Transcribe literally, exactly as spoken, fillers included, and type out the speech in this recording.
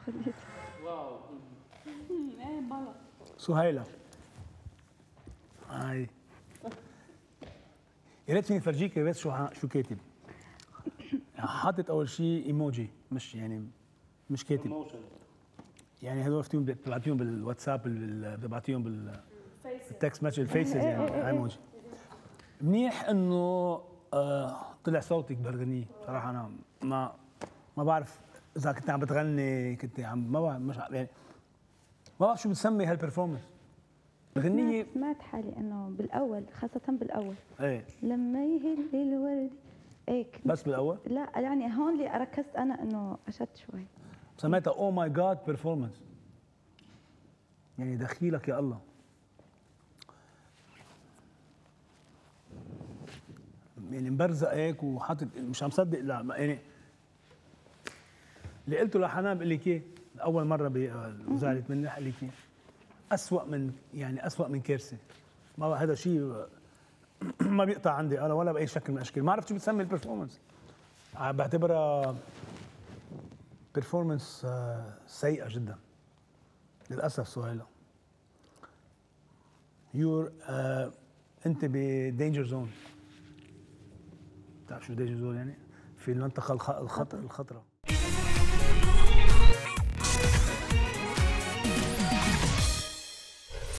واو. ايه بلا. سهيلة هاي يا ريت فيني فرجيك بس شو شو كاتب. حاطط اول شيء ايموجي، مش يعني مش كاتب، يعني هذول فيهم بتبعتيهم بالواتساب، بتبعتيهم بالتكست مسج الفيسز، يعني ايموجي. منيح انه آه طلع صوتك بهالغنية. بصراحة انا ما ما بعرف اذا كنت عم بتغني، كنت عم ما بعرف، مش يعني ما بعرف شو بتسمي هالبرفورمنس الغنية. سمعت حالي انه بالاول، خاصة بالاول ايه لما يهل الورد هيك. بس بالاول؟ لا يعني هون اللي ركزت انا انه اشد شوي. سميتها او ماي جاد بيرفورمانس، يعني دخيلك يا الله. يعني مبرزق هيك وحاطط، مش عم صدق. لا يعني اللي قلته لحنان بقول لك ايه اول مره زعلت مني، قال لك ايه اسوء من، يعني اسوء من كارثه. ما هذا شيء ما بيقطع عندي انا ولا باي شكل من الاشكال. ما عرفت شو بتسمي البرفورمانس، بعتبرها بيرفورمانس سيئه جدا للاسف. سهيلة يور آه انت بدينجر زون. بتعرف شو دينجر زون؟ يعني في المنطقه الخطر الخطره.